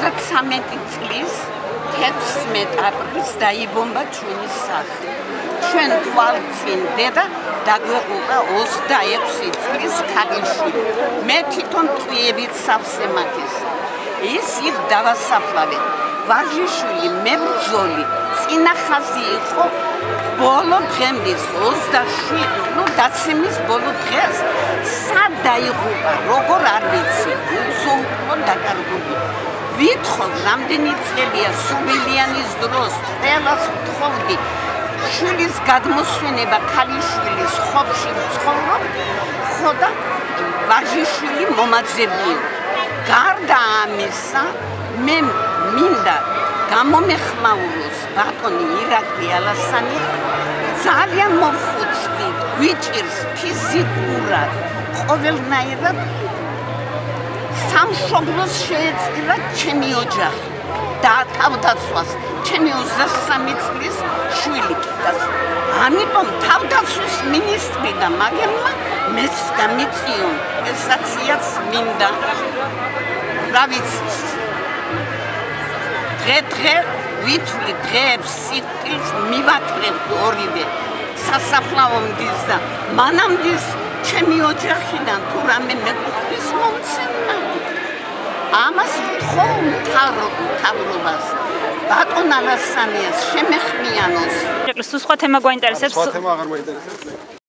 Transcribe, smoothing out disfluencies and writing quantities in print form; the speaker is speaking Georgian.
33 წლის 16 აპრილს დაიბომბა ჩვენი სახლი. ჩვენ თვალწინ დედა დაგვეყუყა 26 წლის ქალიშვილი. მე თვითონ ტყვიებით სავსე მაქეს. ის იქ დავასაფლავეთ. ვაჟიშვილი მებრძოლი წინა ხაზი იყო ბოლო დღემდის 27 დაცემის ბოლო დღეს სად დაიღუპა როგორ არ ვიცი უზომო დაკარგული ვითხოვ რამდენი წელია სუბილიანის დროს ყველას ვთხოვდი შვილის გადმოსვენება ქალიშვილის ხობში ვცხოვრობ ხოდა ვაჟიშვილი მომაძებნი გარდა ამისა მე მინდა გამომეხმაუროს ბატონი ირაკლი ალასანი ძალიან მოვხუცდი გვიჭირს ფიზიკურად ყოველნაირად სამშობლოს შეეწირა ჩემი ოჯახი და თავდაცვას ჩემი 23 წლის შვილი და ამიტომ თავდაცვის მინისტრი და მაგერმა მეც გამიწიონ ესაცაც მინდა რა ვიცი დღე ვითვლი დღეებს სიტყვის მივაკრებ ორივე სასაფლაო მდის და მანამდის ჩემი ოჯახიდან თუ რამე მეკუთვნის მომცემნა ამას ვთხოვ მთავრობას ბატონ ალასანიას შემეხმიანოს სულ სხვა თემა გვაინტერესებს სხვა თემა აღარ მაინტერესებს